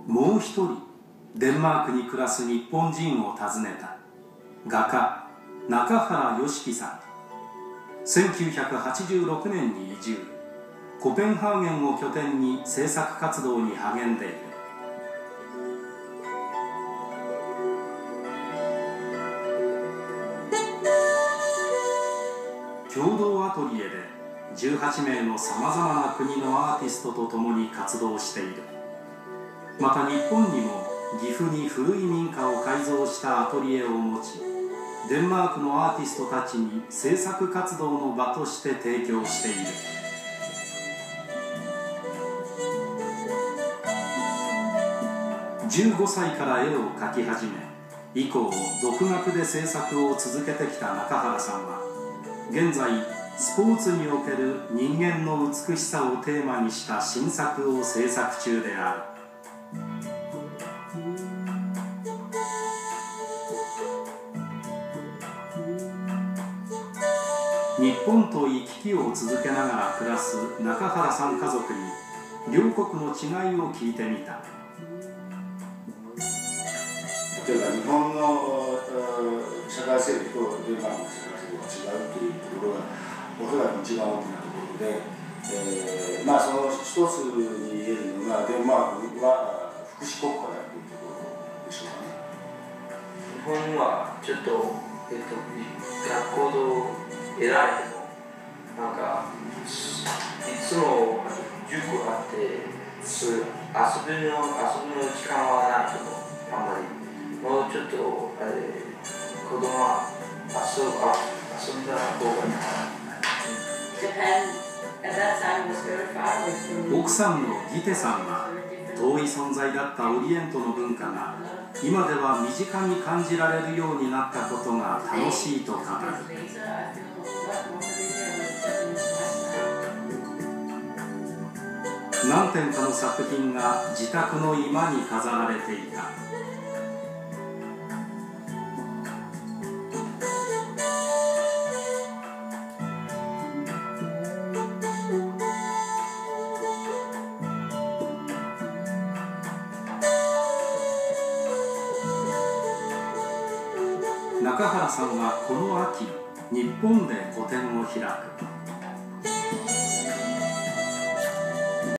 もう一人デンマークに暮らす日本人を訪ねた。画家中原良樹さん。1986年に移住。コペンハーゲンを拠点に制作活動に励んでいる。共同アトリエで18名のさまざまな国のアーティストと共に活動している。また日本にも岐阜に古い民家を改造したアトリエを持ち、デンマークのアーティストたちに制作活動の場として提供している。15歳から絵を描き始め、以降独学で制作を続けてきた中原さんは、現在スポーツにおける人間の美しさをテーマにした新作を制作中である。日本と行き来を続けながら暮らす中原さん家族に両国の違いを聞いてみた。 例えば日本の社会制度とデンマークの社会制度が違うというところがおそらく一番大きなところで、その一つに言えるのがデンマークは福祉国家だというところでしょうかね。 日本はちょっと、学校と偉いのなんかいつも塾があって遊びの時間はないけどあんまりもうちょっと子供は遊んだ方がいい。 奥さんのギテさんは遠い存在だったオリエントの文化が今では身近に感じられるようになったことが楽しいと語る。何点かの作品が自宅の居間に飾られていた。中原さんはこの秋、日本で個展を開く。